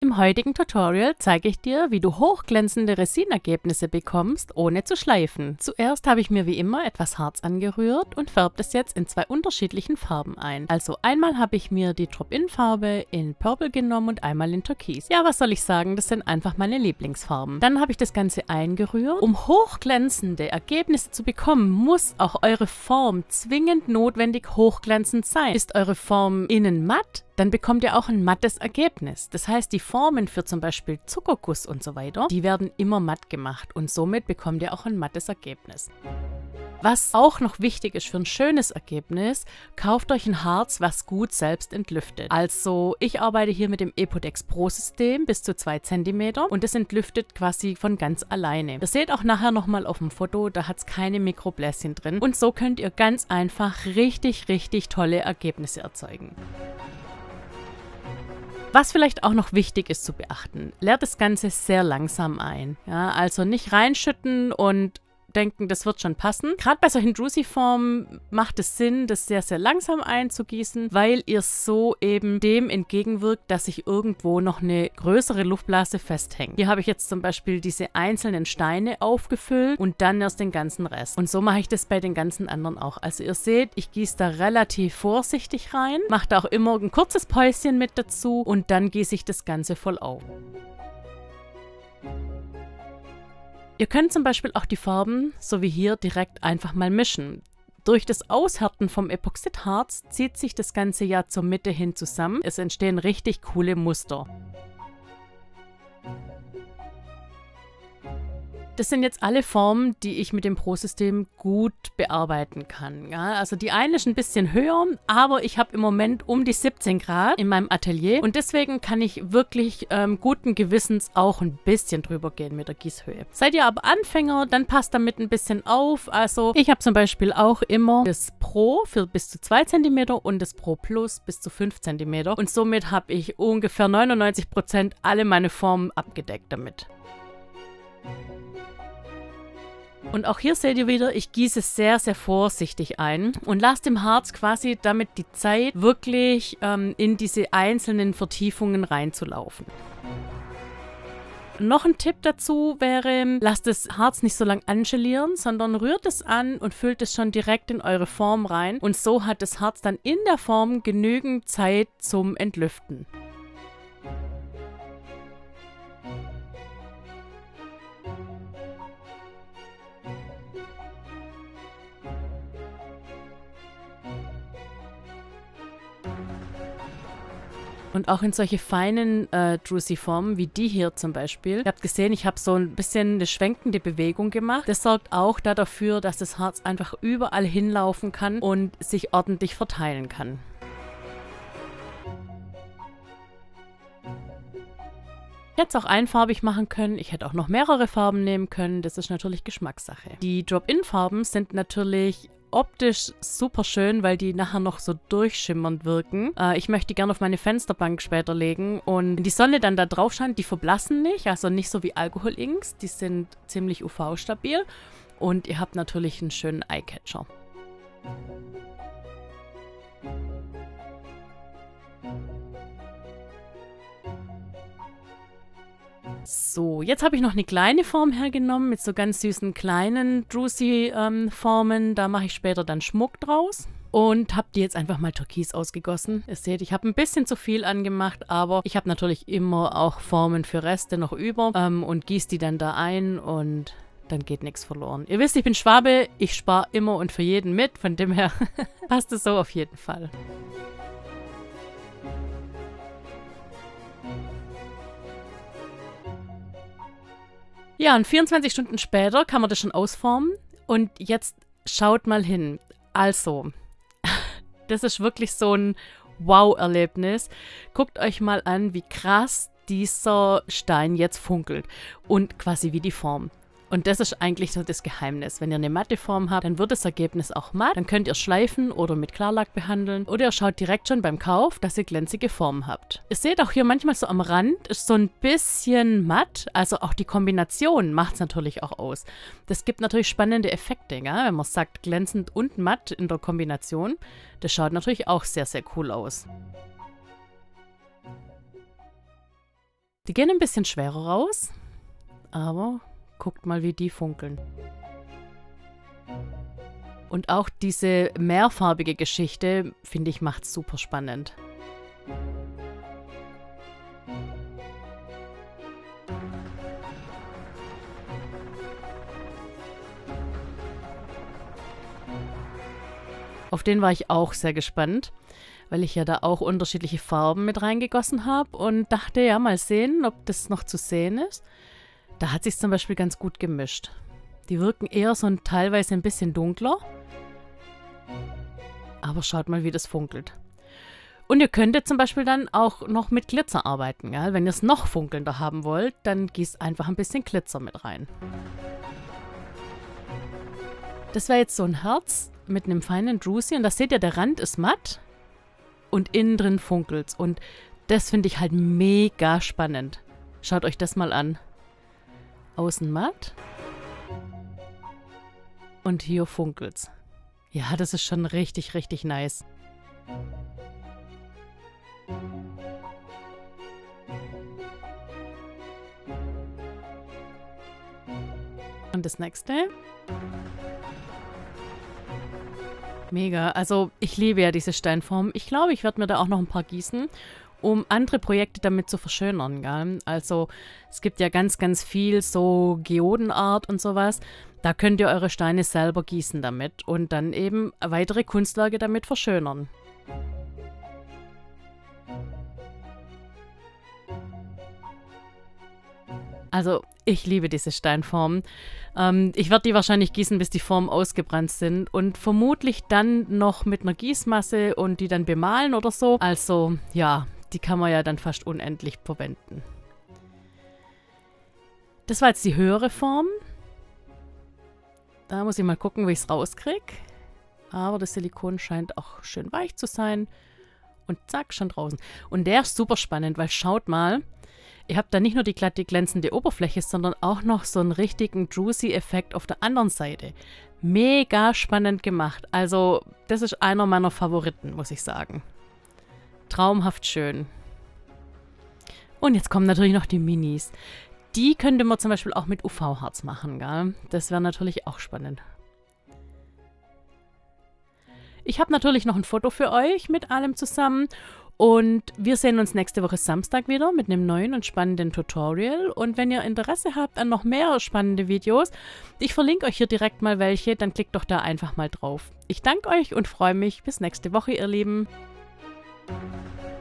Im heutigen Tutorial zeige ich dir, wie du hochglänzende Resinergebnisse bekommst, ohne zu schleifen. Zuerst habe ich mir wie immer etwas Harz angerührt und färbe es jetzt in zwei unterschiedlichen Farben ein. Also einmal habe ich mir die Drop-In-Farbe in Purple genommen und einmal in Türkis. Ja, was soll ich sagen, das sind einfach meine Lieblingsfarben. Dann habe ich das Ganze eingerührt. Um hochglänzende Ergebnisse zu bekommen, muss auch eure Form zwingend notwendig hochglänzend sein. Ist eure Form innen matt, dann bekommt ihr auch ein mattes Ergebnis. Das heißt, die Formen für zum Beispiel Zuckerguss und so weiter, die werden immer matt gemacht und somit bekommt ihr auch ein mattes Ergebnis. Was auch noch wichtig ist für ein schönes Ergebnis, kauft euch ein Harz, was gut selbst entlüftet. Also ich arbeite hier mit dem Epodex Pro System bis zu 2 cm und das entlüftet quasi von ganz alleine. Ihr seht auch nachher nochmal auf dem Foto, da hat es keine Mikrobläschen drin und so könnt ihr ganz einfach richtig tolle Ergebnisse erzeugen. Was vielleicht auch noch wichtig ist zu beachten, leert das Ganze sehr langsam ein. Ja, also nicht reinschütten und denken, das wird schon passen. Gerade bei solchen Juicy-Formen macht es Sinn, das sehr langsam einzugießen, weil ihr so eben dem entgegenwirkt, dass sich irgendwo noch eine größere Luftblase festhängt. Hier habe ich jetzt zum Beispiel diese einzelnen Steine aufgefüllt und dann erst den ganzen Rest. Und so mache ich das bei den ganzen anderen auch. Also ihr seht, ich gieße da relativ vorsichtig rein, mache da auch immer ein kurzes Päuschen mit dazu und dann gieße ich das Ganze voll auf. Ihr könnt zum Beispiel auch die Farben, so wie hier, direkt einfach mal mischen. Durch das Aushärten vom Epoxidharz zieht sich das Ganze ja zur Mitte hin zusammen. Es entstehen richtig coole Muster. Das sind jetzt alle Formen, die ich mit dem Pro-System gut bearbeiten kann. Ja, also die eine ist ein bisschen höher, aber ich habe im Moment um die 17 Grad in meinem Atelier und deswegen kann ich wirklich guten Gewissens auch ein bisschen drüber gehen mit der Gießhöhe. Seid ihr aber Anfänger, dann passt damit ein bisschen auf. Also ich habe zum Beispiel auch immer das Pro für bis zu 2 cm und das Pro Plus bis zu 5 cm und somit habe ich ungefähr 99% alle meine Formen abgedeckt damit. Und auch hier seht ihr wieder, ich gieße sehr vorsichtig ein und lasse dem Harz quasi damit die Zeit, wirklich in diese einzelnen Vertiefungen reinzulaufen. Noch ein Tipp dazu wäre, lasst das Harz nicht so lang angelieren, sondern rührt es an und füllt es schon direkt in eure Form rein. Und so hat das Harz dann in der Form genügend Zeit zum Entlüften. Und auch in solche feinen Druzy-Formen wie die hier zum Beispiel. Ihr habt gesehen, ich habe so ein bisschen eine schwenkende Bewegung gemacht. Das sorgt auch dafür, dass das Harz einfach überall hinlaufen kann und sich ordentlich verteilen kann. Ich hätte es auch einfarbig machen können. Ich hätte auch noch mehrere Farben nehmen können. Das ist natürlich Geschmackssache. Die Drop-In-Farben sind natürlich optisch super schön, weil die nachher noch so durchschimmernd wirken. Ich möchte die gerne auf meine Fensterbank später legen und wenn die Sonne dann da drauf scheint, die verblassen nicht, also nicht so wie Alkohol-Inks, die sind ziemlich UV-stabil und ihr habt natürlich einen schönen Eyecatcher. So, jetzt habe ich noch eine kleine Form hergenommen mit so ganz süßen kleinen Druzy-Formen. Da mache ich später dann Schmuck draus. Und habe die jetzt einfach mal türkis ausgegossen. Ihr seht, ich habe ein bisschen zu viel angemacht, aber ich habe natürlich immer auch Formen für Reste noch über und gieße die dann da ein und dann geht nichts verloren. Ihr wisst, ich bin Schwabe, ich spare immer und für jeden mit, von dem her passt es so auf jeden Fall. Ja, und 24 Stunden später kann man das schon ausformen. Und jetzt schaut mal hin. Also, das ist wirklich so ein Wow-Erlebnis. Guckt euch mal an, wie krass dieser Stein jetzt funkelt. Und quasi wie die Form. Und das ist eigentlich so das Geheimnis. Wenn ihr eine matte Form habt, dann wird das Ergebnis auch matt. Dann könnt ihr schleifen oder mit Klarlack behandeln. Oder ihr schaut direkt schon beim Kauf, dass ihr glänzige Formen habt. Ihr seht auch hier manchmal so am Rand ist so ein bisschen matt. Also auch die Kombination macht es natürlich auch aus. Das gibt natürlich spannende Effekte, ja? Wenn man sagt glänzend und matt in der Kombination. Das schaut natürlich auch sehr cool aus. Die gehen ein bisschen schwerer raus, aber guckt mal, wie die funkeln. Und auch diese mehrfarbige Geschichte, finde ich, macht es super spannend. Auf den war ich auch sehr gespannt, weil ich ja da auch unterschiedliche Farben mit reingegossen habe und dachte, ja, mal sehen, ob das noch zu sehen ist. Da hat sich zum Beispiel ganz gut gemischt. Die wirken eher so teilweise ein bisschen dunkler. Aber schaut mal, wie das funkelt. Und ihr könntet zum Beispiel dann auch noch mit Glitzer arbeiten. Gell? Wenn ihr es noch funkelnder haben wollt, dann gießt einfach ein bisschen Glitzer mit rein. Das wäre jetzt so ein Herz mit einem feinen Juicy. Und da seht ihr, der Rand ist matt und innen drin funkelt's. Und das finde ich halt mega spannend. Schaut euch das mal an. Außen matt. Und hier funkelt's. Ja, das ist schon richtig, richtig nice. Und das nächste. Mega. Also ich liebe ja diese Steinform. Ich glaube, ich werde mir da auch noch ein paar gießen, um andere Projekte damit zu verschönern. Gell? Also es gibt ja ganz, ganz viel so Geodenart und sowas. Da könnt ihr eure Steine selber gießen damit und dann eben weitere Kunstwerke damit verschönern. Also, ich liebe diese Steinformen. Ich werde die wahrscheinlich gießen, bis die Formen ausgebrannt sind und vermutlich dann noch mit einer Gießmasse und die dann bemalen oder so. Also, ja, die kann man ja dann fast unendlich verwenden. Das war jetzt die höhere Form. Da muss ich mal gucken, wie ich es rauskriege. Aber das Silikon scheint auch schön weich zu sein. Und zack, schon draußen. Und der ist super spannend, weil schaut mal, ihr habt da nicht nur die glatte, glänzende Oberfläche, sondern auch noch so einen richtigen Juicy-Effekt auf der anderen Seite. Mega spannend gemacht. Also, das ist einer meiner Favoriten, muss ich sagen. Traumhaft schön. Und jetzt kommen natürlich noch die Minis. Die könnte man zum Beispiel auch mit UV-Harz machen, gell? Das wäre natürlich auch spannend. Ich habe natürlich noch ein Foto für euch mit allem zusammen. Und wir sehen uns nächste Woche Samstag wieder mit einem neuen und spannenden Tutorial. Und wenn ihr Interesse habt an noch mehr spannende Videos, ich verlinke euch hier direkt mal welche, dann klickt doch da einfach mal drauf. Ich danke euch und freue mich. Bis nächste Woche, ihr Lieben.